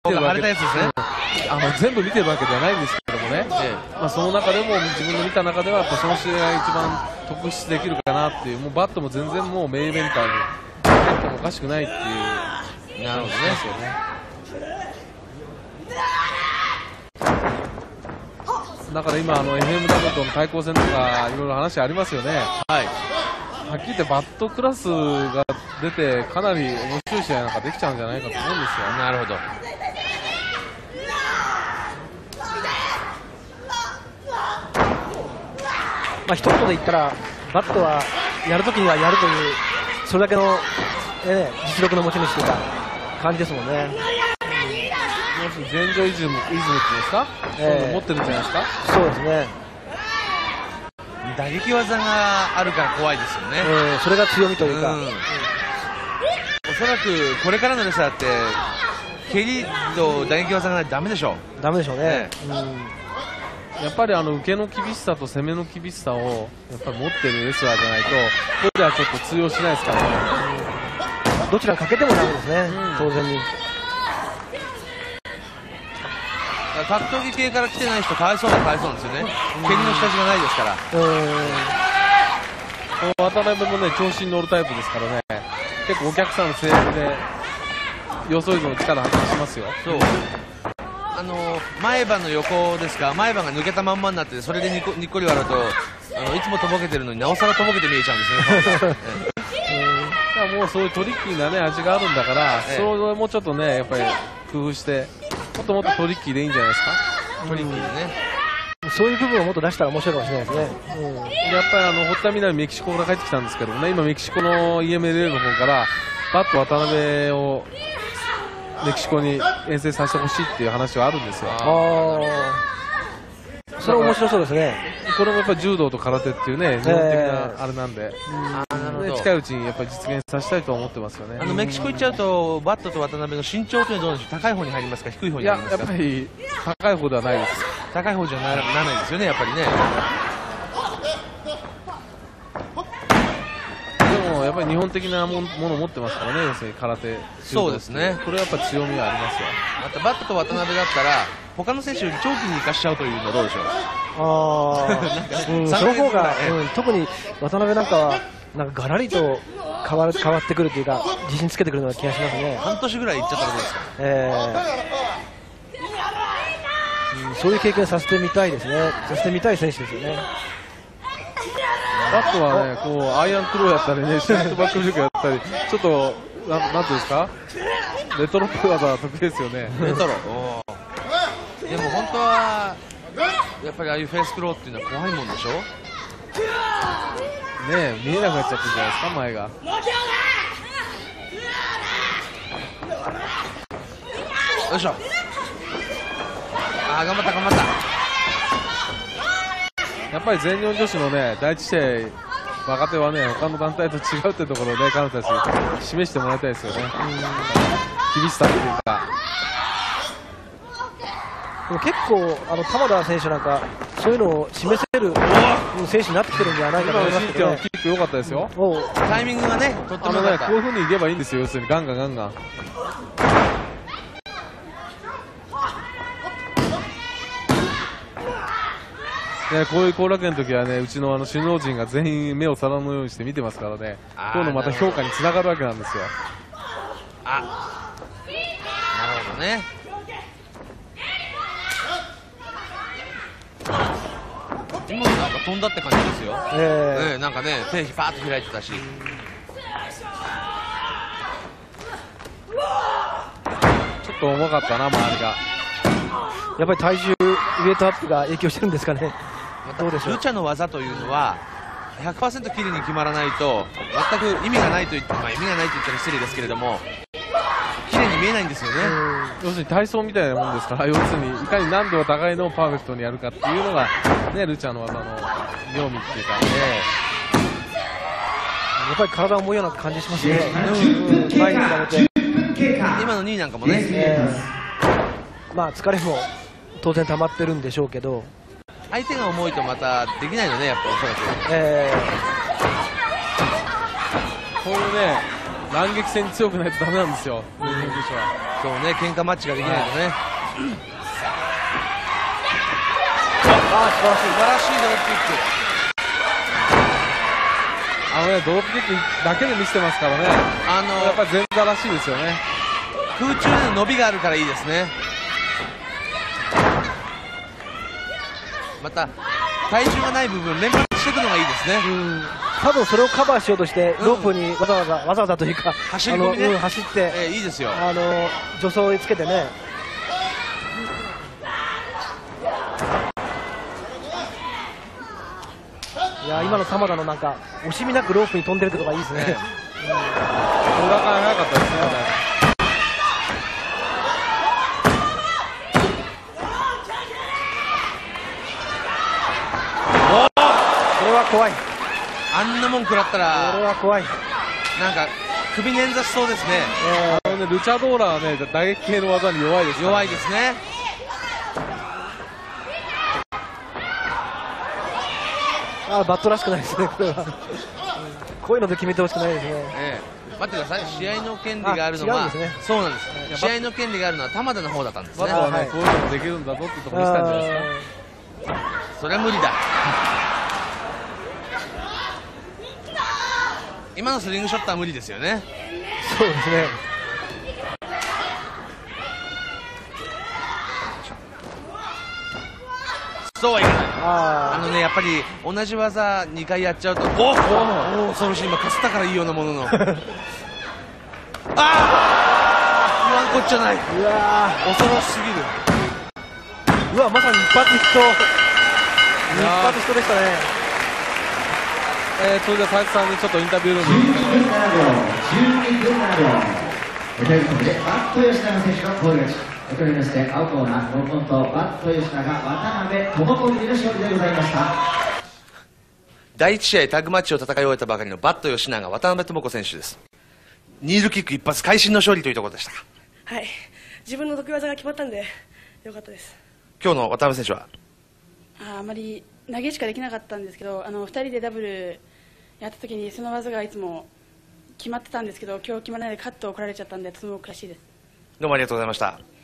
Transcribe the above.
てるわけで、全部見てるわけではないんですけどもね、その中でも自分の見た中ではやっぱその試合が一番特筆できるかなっていう、もうバットも全然もうメインイベンターに入ってもおかしくないっていう。なるほどね。だから今FMW との対抗戦とかいろいろ話ありますよね。はい。はっきり言ってバットクラスが出てかなり面白い試合なんかできちゃうんじゃないかと思うんですよ。なるほど。 一言で言ったらバットはやるときにはやるというそれだけの、実力の持ち主というか感じですもんね。 現状イズムっていうんですか、そういうの持ってるんじゃないですか。 そうですね。 打撃技があるから怖いですよね。 それが強みというか、 おそらくこれからのレスラーって蹴りと打撃技がないとダメでしょう。 ダメでしょうね。 やっぱり受けの厳しさと攻めの厳しさをやっぱり持ってるレスラーじゃないとこれはちょっと通用しないですからね。 どちらかけてもダメですね、当然に。 格闘技系から来てない人かわいそうなんですよね。蹴りの下地がないですから。 渡辺もね調子に乗るタイプですからね、結構お客さんの声援で予想以上の力発揮しますよ。そう、 前歯の横ですか、前歯が抜けたまんまになってそれでにっこり笑うといつもとぼけてるのになおさらとぼけて見えちゃうんですね。 もうそういうトリッキーなね味があるんだから、それをもうちょっとねやっぱり工夫してもっともっとトリッキーでいいんじゃないですか。 トリッキーでね、 そういう部分をもっと出したら面白いかもしれないですね。 やっぱり堀田みなみメキシコから帰ってきたんですけどもね、今メキシコの EMLL の方からバット渡辺をメキシコに遠征させてほしいっていう話はあるんですよ。 それは面白そうですね。 これもやっぱり柔道と空手っていうね日本的なあれなんで、近いうちにやっぱり実現させたいと思ってますよね。 メキシコ行っちゃうとバットと渡辺の身長というのはどうでしょう。高い方に入りますか、低い方に入りますか。 やっぱり高い方ではないです。 高い方じゃならないですよね、やっぱりね。 でもやっぱり日本的なものを持ってますからね、要するに空手。 そうですね。 これはやっぱ強みはありますよ。 またバットと渡辺だったら他の選手より長期に生かしちゃうというのはどうでしょう。 その方が、特に渡辺なんかはなんかガラリと変わってくるというか自信つけてくるような気がしますね。 半年ぐらいいっちゃったらどうですか。 そういう経験させてみたいですね。させてみたい選手ですよね。 バットはねこうアイアンクローやったりねシュートバックフリックやったりちょっとなんていうんですかレトロっぽい技は得意ですよね。 レトロ。でも本当はやっぱりああいうフェイスクローっていうのは怖いもんでしょ。ねえ見えなくなっちゃってるじゃないですか前が。 よいしょ。頑張った頑張った。 やっぱり全日本女子のね第一試合若手はね他の団体と違うってところをね彼女たち示してもらいたいですよね。厳しさっていうか。 でも結構玉田選手なんかそういうのを示せる選手になってきてるんじゃないかと思いますけどね。 キック良かったですよ。 タイミングがねとってもねこういう風にいけばいいんですよ。要するにガンガンガンガン。ね、こういう後楽園の時はねうちの首脳陣が全員目を皿のようにして見てますからね、今日のまた評価につながるわけなんですよ。 なるほどね。今のなんか飛んだって感じですよ。なんかね手パーッと開いてたし。 ちょっと重かったな周りが。 やっぱり体重ウエイトアップが影響してるんですかね。どうでしょう。 ルチャの技というのは 100% きれいに決まらないと全く意味がないと言って、意味がないと言ったら失礼ですけれどもきれいに見えないんですよね。 要するに体操みたいなもんですから、要するにいかに難度が高いのをパーフェクトにやるかっていうのがねルチャの技の妙味っていうかね。 やっぱり体重いような感じしますね。前に比べて今の2位なんかもね、 疲れも当然溜まってるんでしょうけど相手が重いとまたできないのねやっぱおそらく。 こういうね乱撃戦に強くないとダメなんですよ、日本選手は。 そうね、喧嘩マッチができないとね。 ああ、素晴らしい。 素晴らしいドロップキック。 ドロップキックだけで見せてますからね。やっぱり前座らしいですよね。 空中での伸びがあるからいいですね。また体重がない部分連発していくのがいいですね。 多分それをカバーしようとしてロープにわざわざというか走り込みね、 走って、 いいですよ。 助走をつけてね。いや今の玉田のなんか惜しみなくロープに飛んでるってことがいいですね。 裏から早かったですね。 これは怖い。 あんなもん食らったらこれは怖い。 なんか首捻挫しそうですね。 ルチャドーラはね、打撃系の技に弱いです、 弱いですね。 バットらしくないですね、これは。こういうので決めてほしくないですね。 待ってください、試合の権利があるのは、そうなんです、試合の権利があるのは玉田の方だったんですね。 バットはね、こういうのもできるんだぞってところにしたんじゃないですか。 それは無理だ。今のスリングショットは無理ですよね。 そうですね。 そうはいかない。やっぱり同じ技2回やっちゃうと、恐ろしい。今かすったからいいようなものの言わんこっちゃない。 うわ恐ろしすぎる。 うわ、まさに一発ヒット。一発ヒットでしたね。 それでは佐々木さんにちょっとインタビュールームに 12分7秒ということでバット吉永選手のコール勝ち。これにして青コーナーノコンとバット吉永渡辺智子組の勝利でございました。 第1試合タッグマッチを戦い終えたばかりのバット吉永渡辺智子選手です。ニールキック一発会心の勝利というところでした。 はい、自分の得意技が決まったんでよかったです。 今日の渡辺選手はあまり投げしかできなかったんですけど、2人でダブルやった時にその技がいつも決まってたんですけど、今日決まらないでカットを来られちゃったんでとても悔しいです。 どうもありがとうございました。